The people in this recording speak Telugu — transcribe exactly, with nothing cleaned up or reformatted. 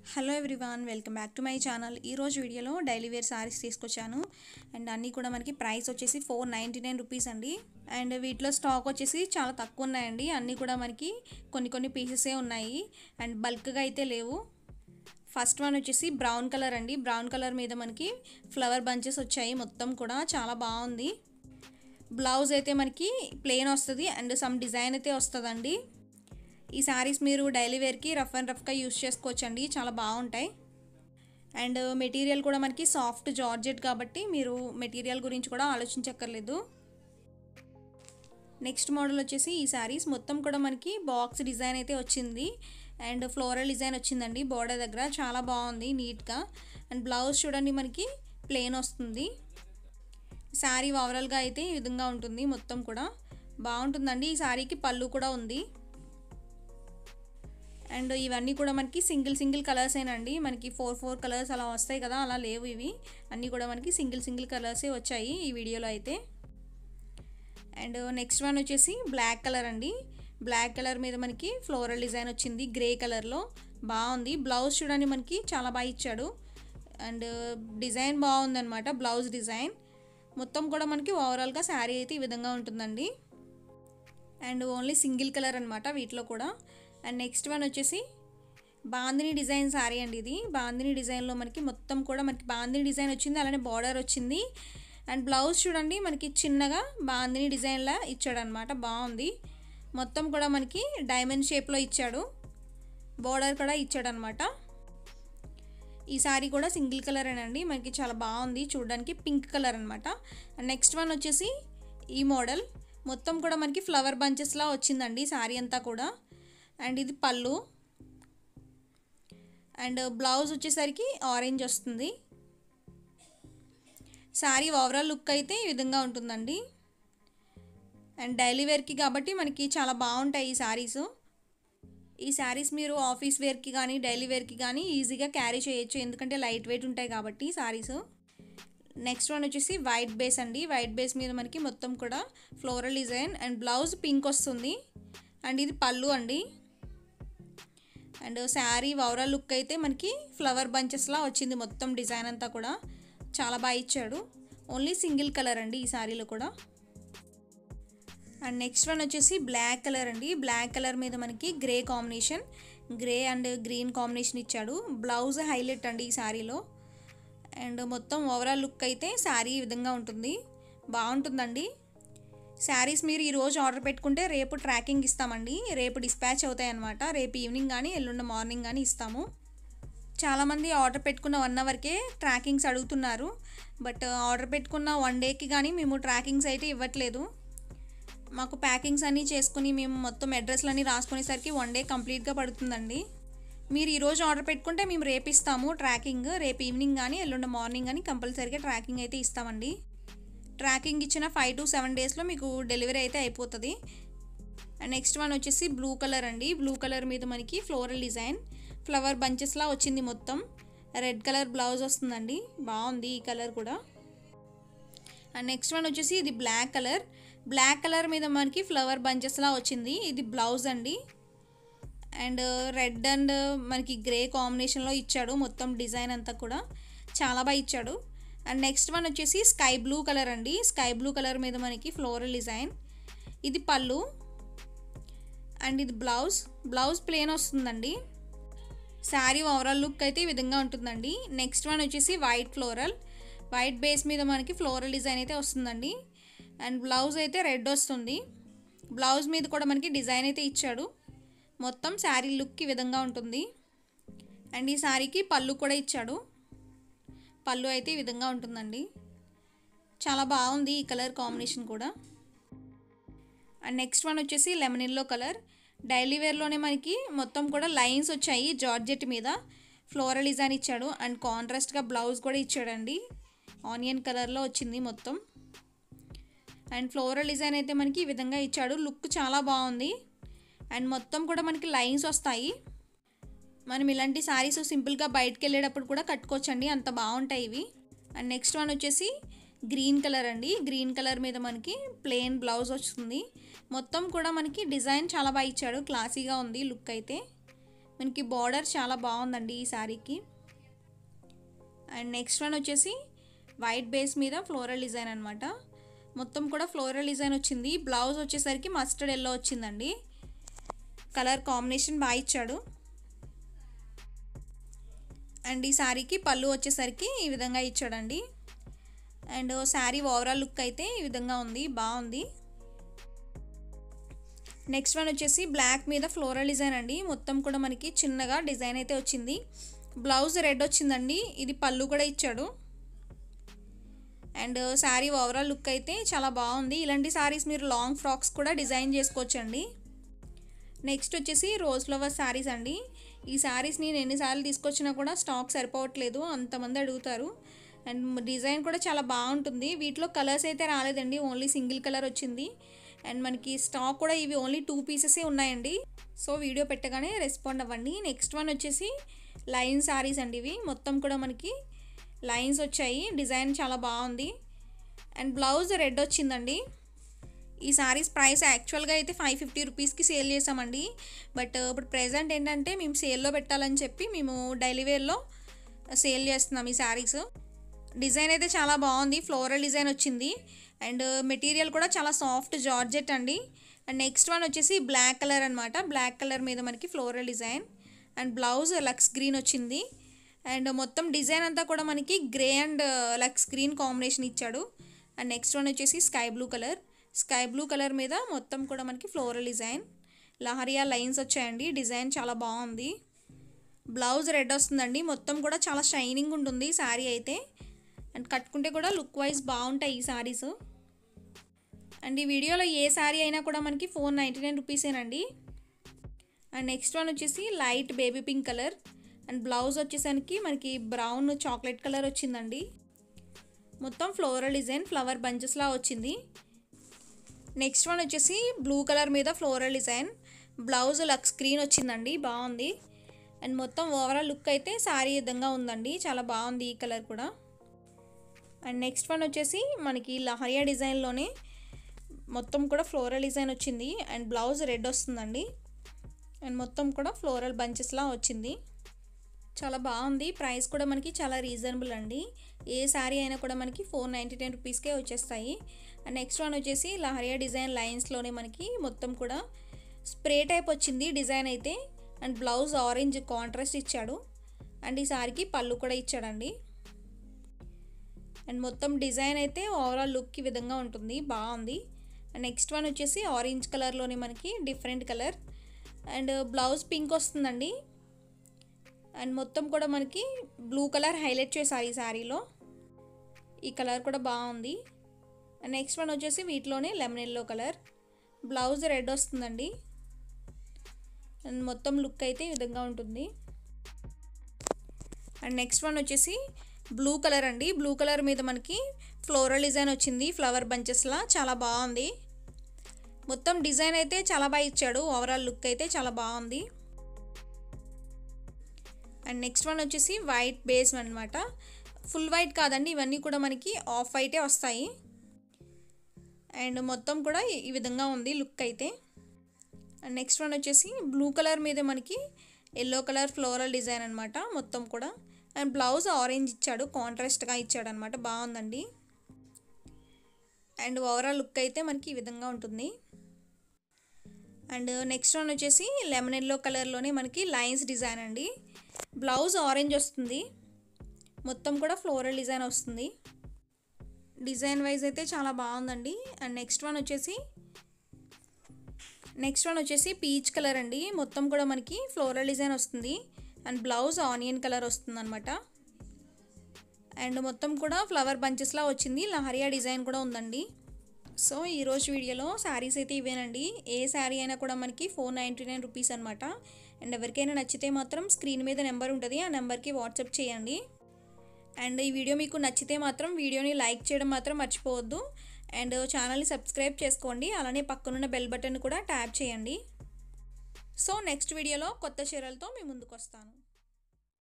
Hello everyone, welcome back to my channel. ఈరోజు వీడియోలో డైలీ వేర్ సారీస్ తీసుకొచ్చాను. అండ్ అన్నీ కూడా మనకి ప్రైస్ వచ్చేసి ఫోర్ నైంటీ నైన్ రూపీస్ అండి. అండ్ వీటిలో స్టాక్ వచ్చేసి చాలా తక్కువ ఉన్నాయండి. అన్నీ కూడా మనకి కొన్ని కొన్ని పీసెసే ఉన్నాయి అండ్ బల్క్గా అయితే లేవు. ఫస్ట్ వన్ వచ్చేసి బ్రౌన్ కలర్ అండి. బ్రౌన్ కలర్ మీద మనకి ఫ్లవర్ బంచెస్ వచ్చాయి. మొత్తం కూడా చాలా బాగుంది. బ్లౌజ్ అయితే మనకి ప్లెయిన్ వస్తుంది అండ్ సమ్ డిజైన్ అయితే వస్తుందండి. ఈ సారీస్ మీరు డైలీ వేర్కి రఫ్ అండ్ రఫ్గా యూస్ చేసుకోవచ్చండి, చాలా బాగుంటాయి. అండ్ మెటీరియల్ కూడా మనకి సాఫ్ట్ జార్జెట్ కాబట్టి మీరు మెటీరియల్ గురించి కూడా ఆలోచించక్కర్లేదు. నెక్స్ట్ మోడల్ వచ్చేసి ఈ సారీస్ మొత్తం కూడా మనకి బాక్స్ డిజైన్ అయితే వచ్చింది అండ్ ఫ్లోరల్ డిజైన్ వచ్చిందండి బోర్డర్ దగ్గర. చాలా బాగుంది నీట్గా. అండ్ బ్లౌజ్ చూడండి మనకి ప్లెయిన్ వస్తుంది. శారీ ఓవరాల్గా అయితే ఈ విధంగా ఉంటుంది. మొత్తం కూడా బాగుంటుందండి. ఈ శారీకి పళ్ళు కూడా ఉంది. అండ్ ఇవన్నీ కూడా మనకి సింగిల్ సింగిల్ కలర్స్ ఏనండి. మనకి ఫోర్ ఫోర్ కలర్స్ అలా వస్తాయి కదా, అలా లేవు ఇవి. అన్నీ కూడా మనకి సింగిల్ సింగిల్ కలర్సే వచ్చాయి ఈ వీడియోలో అయితే. అండ్ నెక్స్ట్ వన్ వచ్చేసి బ్లాక్ కలర్ అండి. బ్లాక్ కలర్ మీద మనకి ఫ్లోరల్ డిజైన్ వచ్చింది గ్రే కలర్లో. బాగుంది. బ్లౌజ్ చూడండి మనకి చాలా బాగా ఇచ్చాడు అండ్ డిజైన్ బాగుందన్నమాట. బ్లౌజ్ డిజైన్ మొత్తం కూడా మనకి ఓవరాల్గా శారీ అయితే ఈ విధంగా ఉంటుందండి. అండ్ ఓన్లీ సింగిల్ కలర్ అనమాట వీటిలో కూడా. అండ్ నెక్స్ట్ వన్ వచ్చేసి బాందిని డిజైన్ శారీ అండి. ఇది బాందిని డిజైన్లో మనకి మొత్తం కూడా మనకి బాందిని డిజైన్ వచ్చింది, అలానే బార్డర్ వచ్చింది. అండ్ బ్లౌజ్ చూడండి మనకి చిన్నగా బాందిని డిజైన్లా ఇచ్చాడనమాట. బాగుంది. మొత్తం కూడా మనకి డైమండ్ షేప్లో ఇచ్చాడు. బార్డర్ కూడా ఇచ్చాడనమాట. ఈ శారీ కూడా సింగిల్ కలరేనండి. మనకి చాలా బాగుంది చూడడానికి, పింక్ కలర్ అనమాట. అండ్ నెక్స్ట్ వన్ వచ్చేసి ఈ మోడల్ మొత్తం కూడా మనకి ఫ్లవర్ బంచెస్లా వచ్చిందండి శారీ అంతా కూడా. అండ్ ఇది పళ్ళు అండ్ బ్లౌజ్ వచ్చేసరికి ఆరెంజ్ వస్తుంది. శారీ ఓవరాల్ లుక్ అయితే ఈ విధంగా ఉంటుందండి. అండ్ డైలీ వేర్కి కాబట్టి మనకి చాలా బాగుంటాయి ఈ శారీస్. ఈ శారీస్ మీరు ఆఫీస్ వేర్కి కానీ డైలీ వేర్కి కానీ ఈజీగా క్యారీ చేయొచ్చు, ఎందుకంటే లైట్ వెయిట్ ఉంటాయి కాబట్టి శారీస్. నెక్స్ట్ వన్ వచ్చేసి వైట్ బేస్ అండి. వైట్ బేస్ మీద మనకి మొత్తం కూడా floral design and blouse pink వస్తుంది. అండ్ ఇది పళ్ళు అండి. అండ్ శారీ ఓవరాల్ లుక్ అయితే మనకి ఫ్లవర్ బంచెస్లా వచ్చింది. మొత్తం డిజైన్ అంతా కూడా చాలా బాగా ఇచ్చాడు. ఓన్లీ సింగిల్ కలర్ అండి ఈ శారీలో కూడా. అండ్ నెక్స్ట్ వన్ వచ్చేసి బ్లాక్ కలర్ అండి. బ్లాక్ కలర్ మీద మనకి grey combination, grey and green combination ఇచ్చాడు. బ్లౌజ్ హైలైట్ అండి ఈ శారీలో. అండ్ మొత్తం ఓవరాల్ లుక్ అయితే శారీ ఈ విధంగా ఉంటుంది. బాగుంటుందండి. శారీస్ మీరు ఈరోజు ఆర్డర్ పెట్టుకుంటే రేపు ట్రాకింగ్ ఇస్తామండి. రేపు డిస్పాచ్ అవుతాయి అన్నమాట. రేపు ఈవినింగ్ కానీ ఎల్లుండి మార్నింగ్ కానీ ఇస్తాము. చాలామంది ఆర్డర్ పెట్టుకున్న వన్ అవర్కే ట్రాకింగ్స్ అడుగుతున్నారు. బట్ ఆర్డర్ పెట్టుకున్న వన్ డేకి కానీ మేము ట్రాకింగ్స్ అయితే ఇవ్వట్లేదు. మాకు ప్యాకింగ్స్ అన్నీ చేసుకుని మేము మొత్తం అడ్రస్లన్నీ రాసుకునేసరికి వన్ డే కంప్లీట్గా పడుతుందండి. మీరు ఈరోజు ఆర్డర్ పెట్టుకుంటే మేము రేపు ఇస్తాము ట్రాకింగ్. రేపు ఈవినింగ్ కానీ ఎల్లుండి మార్నింగ్ కానీ కంపల్సరీగా ట్రాకింగ్ అయితే ఇస్తామండి. ట్రాకింగ్ ఇచ్చిన ఫైవ్ టు సెవెన్ డేస్లో మీకు డెలివరీ అయితే అయిపోతుంది. అండ్ నెక్స్ట్ వన్ వచ్చేసి బ్లూ కలర్ అండి. బ్లూ కలర్ మీద మనకి ఫ్లోరల్ డిజైన్ ఫ్లవర్ బంచెస్లా వచ్చింది. మొత్తం రెడ్ కలర్ బ్లౌజ్ వస్తుందండి. బాగుంది ఈ కలర్ కూడా. అండ్ నెక్స్ట్ వన్ వచ్చేసి ఇది బ్లాక్ కలర్. బ్లాక్ కలర్ మీద మనకి ఫ్లవర్ బంచెస్లా వచ్చింది. ఇది బ్లౌజ్ అండి. అండ్ రెడ్ అండ్ మనకి గ్రే కాంబినేషన్లో ఇచ్చాడు. మొత్తం డిజైన్ అంతా కూడా చాలా బాగా ఇచ్చాడు. అండ్ నెక్స్ట్ వన్ వచ్చేసి స్కై బ్లూ కలర్ అండి. స్కై బ్లూ కలర్ మీద మనకి ఫ్లోరల్ డిజైన్. ఇది పళ్ళు అండ్ ఇది బ్లౌజ్. బ్లౌజ్ ప్లెయిన్ వస్తుందండి. శారీ ఓవరాల్ లుక్ అయితే ఈ విధంగా ఉంటుందండి. నెక్స్ట్ వన్ వచ్చేసి వైట్ ఫ్లోరల్. వైట్ బేస్ మీద మనకి ఫ్లోరల్ డిజైన్ అయితే వస్తుందండి. అండ్ బ్లౌజ్ అయితే రెడ్ వస్తుంది. బ్లౌజ్ మీద కూడా మనకి డిజైన్ అయితే ఇచ్చాడు. మొత్తం శారీ లుక్ ఈ విధంగా ఉంటుంది. అండ్ ఈ శారీకి పళ్ళు కూడా ఇచ్చాడు. పళ్ళు అయితే ఈ విధంగా ఉంటుందండి. చాలా బాగుంది ఈ కలర్ కాంబినేషన్ కూడా. అండ్ నెక్స్ట్ వన్ వచ్చేసి లెమన్ ఎల్లో కలర్. డైలీ వేర్లోనే మనకి మొత్తం కూడా లైన్స్ వచ్చాయి. జార్జెట్ మీద ఫ్లోరల్ డిజైన్ ఇచ్చాడు. అండ్ కాంట్రాస్ట్గా బ్లౌజ్ కూడా ఇచ్చాడండి. ఆనియన్ కలర్లో వచ్చింది మొత్తం. అండ్ ఫ్లోరల్ డిజైన్ అయితే మనకి ఈ విధంగా ఇచ్చాడు. లుక్ చాలా బాగుంది. అండ్ మొత్తం కూడా మనకి లైన్స్ వస్తాయి. మనం ఇలాంటి శారీస్ సింపుల్గా బయటకు వెళ్ళేటప్పుడు కూడా కట్టుకోవచ్చండి, అంత బాగుంటాయి ఇవి. అండ్ నెక్స్ట్ వన్ వచ్చేసి గ్రీన్ కలర్ అండి. గ్రీన్ కలర్ మీద మనకి ప్లెయిన్ బ్లౌజ్ వస్తుంది. మొత్తం కూడా మనకి డిజైన్ చాలా బాగా ఇచ్చాడు. క్లాసీగా ఉంది లుక్ అయితే. మనకి బార్డర్ చాలా బాగుందండి ఈ శారీకి. అండ్ నెక్స్ట్ వన్ వచ్చేసి వైట్ బేస్ మీద ఫ్లోరల్ డిజైన్ అనమాట. మొత్తం కూడా ఫ్లోరల్ డిజైన్ వచ్చింది. బ్లౌజ్ వచ్చేసరికి మస్టర్డ్ ఎల్లో వచ్చిందండి. కలర్ కాంబినేషన్ బాగా ఇచ్చాడు. అండ్ ఈ శారీకి పళ్ళు వచ్చేసరికి ఈ విధంగా ఇచ్చాడండి. అండ్ శారీ ఓవరాల్ లుక్ అయితే ఈ విధంగా ఉంది, బాగుంది. నెక్స్ట్ వన్ వచ్చేసి బ్లాక్ మీద ఫ్లోరల్ డిజైన్ అండి. మొత్తం కూడా మనకి చిన్నగా డిజైన్ అయితే వచ్చింది. బ్లౌజ్ రెడ్ వచ్చిందండి. ఇది పళ్ళు కూడా ఇచ్చాడు. అండ్ శారీ ఓవరాల్ లుక్ అయితే చాలా బాగుంది. ఇలాంటి శారీస్ మీరు లాంగ్ ఫ్రాక్స్ కూడా డిజైన్ చేసుకోవచ్చండి. నెక్స్ట్ వచ్చేసి రోజ్ ఫ్లవర్ శారీస్ అండి. ఈ శారీస్ నేను ఎన్నిసార్లు తీసుకొచ్చినా కూడా స్టాక్ సరిపోవట్లేదు, అంతమంది అడుగుతారు. అండ్ డిజైన్ కూడా చాలా బాగుంటుంది. వీటిలో కలర్స్ అయితే రాలేదండి, ఓన్లీ సింగిల్ కలర్ వచ్చింది. అండ్ మనకి స్టాక్ కూడా ఇవి ఓన్లీ టూ పీసెసే ఉన్నాయండి. సో వీడియో పెట్టగానే రెస్పాండ్ అవ్వండి. నెక్స్ట్ వన్ వచ్చేసి లైన్ శారీస్ అండి. ఇవి మొత్తం కూడా మనకి లైన్స్ వచ్చాయి. డిజైన్ చాలా బాగుంది. అండ్ బ్లౌజ్ రెడ్ వచ్చిందండి. ఈ శారీస్ ప్రైస్ యాక్చువల్గా అయితే ఫైవ్ ఫిఫ్టీ రూపీస్కి సేల్ చేసామండి. బట్ ఇప్పుడు ప్రెజెంట్ ఏంటంటే మేము సేల్లో పెట్టాలని చెప్పి మేము డైలీ వేర్లో సేల్ చేస్తున్నాం ఈ శారీస్. డిజైన్ అయితే చాలా బాగుంది. ఫ్లోరల్ డిజైన్ వచ్చింది. అండ్ మెటీరియల్ కూడా చాలా సాఫ్ట్ జార్జెట్ అండి. అండ్ నెక్స్ట్ వన్ వచ్చేసి బ్లాక్ కలర్ అనమాట. బ్లాక్ కలర్ మీద మనకి floral design. And blouse lux green వచ్చింది. అండ్ మొత్తం డిజైన్ అంతా కూడా మనకి grey and lux green combination ఇచ్చాడు. అండ్ నెక్స్ట్ వన్ వచ్చేసి sky blue colour. Sky blue colour మీద మొత్తం కూడా మనకి ఫ్లోరల్ డిజైన్, లహరియా లైన్స్ వచ్చాయండి. డిజైన్ చాలా బాగుంది. బ్లౌజ్ రెడ్ వస్తుందండి. మొత్తం కూడా చాలా షైనింగ్ ఉంటుంది శారీ అయితే. అండ్ కట్టుకుంటే కూడా లుక్ వైజ్ బాగుంటాయి ఈ శారీస్. అండ్ ఈ వీడియోలో ఏ శారీ అయినా కూడా మనకి ఫోర్ నైంటీ నైన్ రూపీసేనండి. అండ్ నెక్స్ట్ వన్ వచ్చేసి light baby pink colour. And blouse వచ్చేసరికి మనకి బ్రౌన్ చాక్లెట్ కలర్ వచ్చిందండి. మొత్తం ఫ్లోరల్ డిజైన్, ఫ్లవర్ బంచెస్లా వచ్చింది. నెక్స్ట్ వన్ వచ్చేసి బ్లూ కలర్ మీద floral design. Blouse lux green వచ్చిందండి, బాగుంది. అండ్ మొత్తం ఓవరాల్ లుక్ అయితే శారీ విధంగా ఉందండి, చాలా బాగుంది ఈ కలర్ కూడా. అండ్ నెక్స్ట్ వన్ వచ్చేసి మనకి లహరియా డిజైన్లోనే మొత్తం కూడా ఫ్లోరల్ డిజైన్ వచ్చింది. అండ్ బ్లౌజ్ రెడ్ వస్తుందండి. అండ్ మొత్తం కూడా ఫ్లోరల్ బంచెస్లా వచ్చింది, చాలా బాగుంది. ప్రైస్ కూడా మనకి చాలా రీజనబుల్ అండి. ఏ శారీ అయినా కూడా మనకి ఫోర్ నైంటీ నైన్ రూపీస్కే వచ్చేస్తాయి. అండ్ నెక్స్ట్ వన్ వచ్చేసి లహరియా డిజైన్ లైన్స్లోనే మనకి మొత్తం కూడా స్ప్రే టైప్ వచ్చింది డిజైన్ అయితే. అండ్ బ్లౌజ్ ఆరెంజ్ కాంట్రాస్ట్ ఇచ్చాడు. అండ్ ఈ శారీకి పళ్ళు కూడా ఇచ్చాడండి. అండ్ మొత్తం డిజైన్ అయితే ఓవరాల్ లుక్ ఈ విధంగా ఉంటుంది, బాగుంది. అండ్ నెక్స్ట్ వన్ వచ్చేసి ఆరెంజ్ కలర్లోనే మనకి different colour. And blouse pink వస్తుందండి. అండ్ మొత్తం కూడా మనకి బ్లూ కలర్ హైలైట్ చేశారు ఈ శారీలో. ఈ కలర్ కూడా బాగుంది. అండ్ నెక్స్ట్ వన్ వచ్చేసి వీటిలోనే lemon yellow colour. Blouse red వస్తుందండి. అండ్ మొత్తం లుక్ అయితే ఈ విధంగా ఉంటుంది. అండ్ నెక్స్ట్ వన్ వచ్చేసి బ్లూ కలర్ అండి. బ్లూ కలర్ మీద మనకి ఫ్లోరల్ డిజైన్ వచ్చింది, ఫ్లవర్ బంచెస్లా, చాలా బాగుంది. మొత్తం డిజైన్ అయితే చాలా బాగా ఇచ్చాడు. ఓవరాల్ లుక్ అయితే చాలా బాగుంది. అండ్ నెక్స్ట్ వన్ వచ్చేసి వైట్ బేస్ అనమాట. ఫుల్ వైట్ కాదండి, ఇవన్నీ కూడా మనకి ఆఫ్ వైటే వస్తాయి. అండ్ మొత్తం కూడా ఈ విధంగా ఉంది లుక్ అయితే. అండ్ నెక్స్ట్ వన్ వచ్చేసి బ్లూ కలర్ మీద మనకి ఎల్లో కలర్ ఫ్లోరల్ డిజైన్ అనమాట మొత్తం కూడా. అండ్ బ్లౌజ్ ఆరెంజ్ ఇచ్చాడు, కాంట్రాస్ట్గా ఇచ్చాడు అనమాట, బాగుందండి. అండ్ ఓవరాల్ లుక్ అయితే మనకి ఈ విధంగా ఉంటుంది. అండ్ నెక్స్ట్ వన్ వచ్చేసి లెమన్ ఎల్లో కలర్లోనే మనకి లైన్స్ డిజైన్ అండి. బ్లౌజ్ ఆరెంజ్ వస్తుంది, మొత్తం కూడా ఫ్లోరల్ డిజైన్ వస్తుంది. డిజైన్ వైజ్ అయితే చాలా బాగుందండి. అండ్ నెక్స్ట్ వన్ వచ్చేసి నెక్స్ట్ వన్ వచ్చేసి పీచ్ కలర్ అండి. మొత్తం కూడా మనకి ఫ్లోరల్ డిజైన్ వస్తుంది. అండ్ బ్లౌజ్ ఆనియన్ కలర్ వస్తుంది అనమాట. అండ్ మొత్తం కూడా ఫ్లవర్ బంచెస్లా వచ్చింది, లహరియా డిజైన్ కూడా ఉందండి. సో ఈరోజు వీడియోలో శారీస్ అయితే ఇవేనండి. ఏ శారీ అయినా కూడా మనకి ఫోర్ నైంటీ నైన్ రూపీస్ అనమాట. అండ్ ఎవరికైనా నచ్చితే మాత్రం స్క్రీన్ మీద నెంబర్ ఉంటుంది, ఆ నెంబర్కి వాట్సాప్ చేయండి. అండ్ ఈ వీడియో మీకు నచ్చితే మాత్రం వీడియోని లైక్ చేయడం మాత్రం మర్చిపోవద్దు. అండ్ ఛానల్ని సబ్స్క్రైబ్ చేసుకోండి, అలానే పక్కనున్న బెల్ బటన్ కూడా ట్యాప్ చేయండి. సో నెక్స్ట్ వీడియోలో కొత్త చీరలతో మీ ముందుకు వస్తాను.